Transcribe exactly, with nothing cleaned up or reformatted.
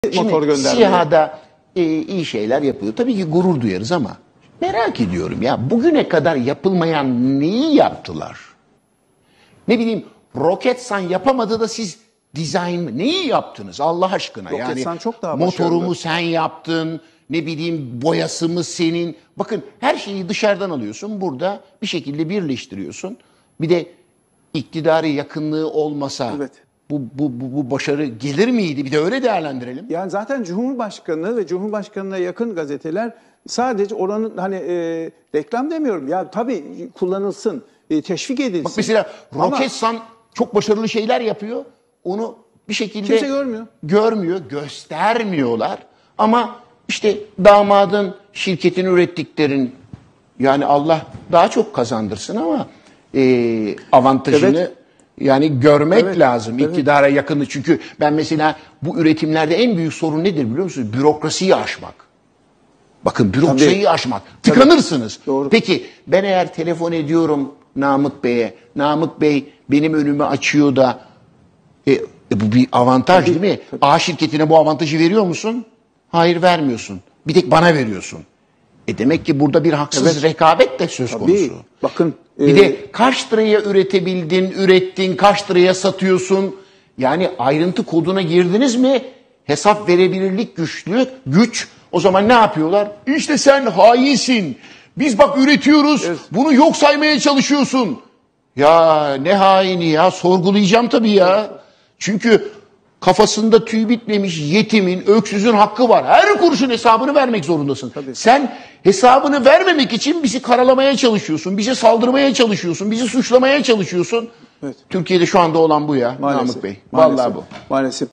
motor göndermeyi. SİHA'da e, iyi şeyler yapıyor. Tabii ki gurur duyarız ama merak ediyorum ya, bugüne kadar yapılmayan neyi yaptılar? Ne bileyim, Roketsan yapamadı da siz dizayn neyi yaptınız Allah aşkına? Roketsan yani çok daha motorumu başarılı. sen yaptın, ne bileyim boyası mı senin? Bakın, her şeyi dışarıdan alıyorsun, burada bir şekilde birleştiriyorsun. Bir de iktidarı yakınlığı olmasa Evet. bu, bu, bu, bu başarı gelir miydi? Bir de öyle değerlendirelim. Yani zaten Cumhurbaşkanı ve Cumhurbaşkanı'na yakın gazeteler sadece oranın hani e, reklam demiyorum ya, tabii kullanılsın, e, teşvik edilsin. Bak mesela Ama Roketsan çok başarılı şeyler yapıyor. Onu bir şekilde kimse görmüyor. Görmüyor, göstermiyorlar. Ama işte damadın, şirketin ürettiklerin, yani Allah daha çok kazandırsın ama e, avantajını Evet. yani görmek Evet, lazım. evet. İktidara yakını. Çünkü ben mesela bu üretimlerde en büyük sorun nedir biliyor musunuz? Bürokrasiyi aşmak. Bakın, bürokrasiyi Tabii. aşmak. Tıkanırsınız. Doğru. Peki ben eğer telefon ediyorum Namık Bey'e, Namık Bey benim önümü açıyor da e, e, bu bir avantaj Tabii, değil mi? tabii. A şirketine bu avantajı veriyor musun? Hayır, vermiyorsun. Bir tek bana veriyorsun. E demek ki burada bir haksız Evet. rekabet de söz tabii, konusu. bakın Bir e, de kaç liraya üretebildin, ürettin, kaç liraya satıyorsun? Yani ayrıntı koduna girdiniz mi? Hesap verebilirlik güçlü, güç. O zaman ne yapıyorlar? İşte sen hainsin. Biz bak üretiyoruz, Evet. bunu yok saymaya çalışıyorsun. Ya ne haini ya, sorgulayacağım tabii ya. Çünkü kafasında tüy bitmemiş yetimin, öksüzün hakkı var. Her kuruşun hesabını vermek zorundasın. Tabii. Sen hesabını vermemek için bizi karalamaya çalışıyorsun, bize saldırmaya çalışıyorsun, bizi suçlamaya çalışıyorsun. Evet. Türkiye'de şu anda olan bu ya, maalesef, Namık Bey. maalesef, Vallahi bu. Maalesef.